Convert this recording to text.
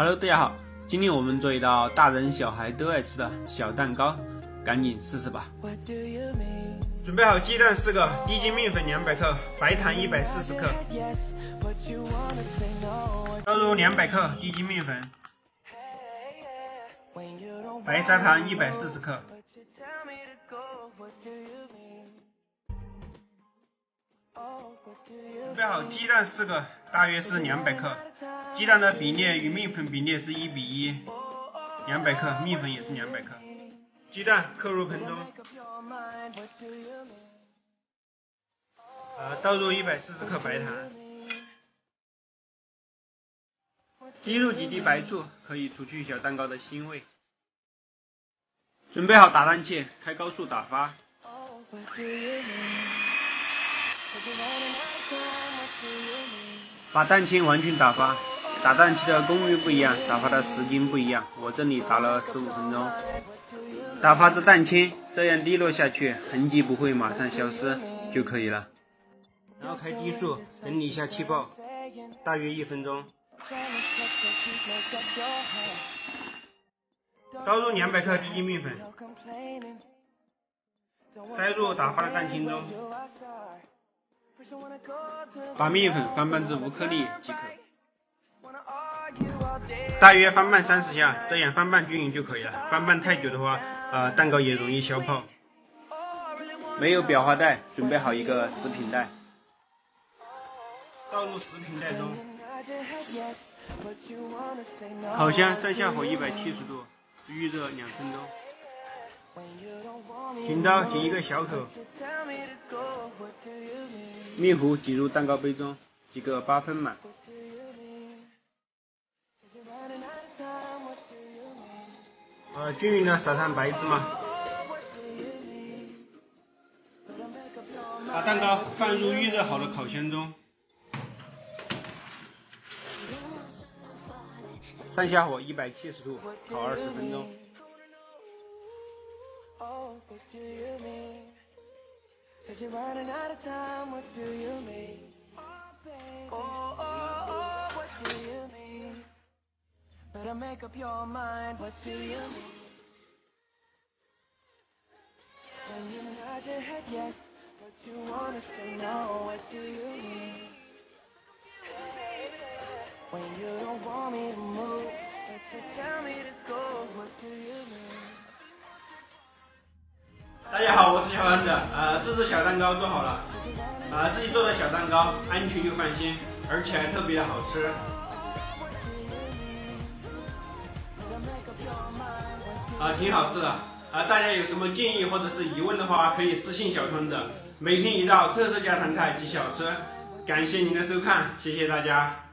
Hello， 大家好，今天我们做一道大人小孩都爱吃的小蛋糕，赶紧试试吧。准备好鸡蛋4个，低筋面粉200克，白糖140克，倒入200克低筋面粉，白砂糖140克。准备好鸡蛋4个，大约是200克。鸡蛋的比例与面粉比例是1比1，200克，面粉也是200克。鸡蛋扣入盆中，倒入140克白糖，滴入几滴白醋，可以除去小蛋糕的腥味。准备好打蛋器，开高速打发。把蛋清完全打发，打蛋器的功率不一样，打发的时间不一样，我这里打了15分钟。打发至蛋清这样滴落下去，痕迹不会马上消失就可以了。然后开低速整理一下气泡，大约1分钟。倒入200克低筋面粉，塞入打发的蛋清中，把面粉翻拌至无颗粒即可。大约翻拌30下，这样翻拌均匀就可以了。翻拌太久的话，蛋糕也容易消泡。没有裱花袋，准备好一个食品袋，倒入食品袋中。烤箱上下火170度，预热2分钟。请刀剪一个小口，面糊挤入蛋糕杯中，挤个8分满。均匀的撒上白芝麻，把蛋糕放入预热好的烤箱中，上下火170度，烤20分钟。大家好，我是小丸子。这只小蛋糕做好了，自己做的小蛋糕，安全又放心，而且还特别的好吃。挺好吃的。大家有什么建议或者是疑问的话，可以私信小村子。每天一道特色家常菜及小吃。感谢您的收看，谢谢大家。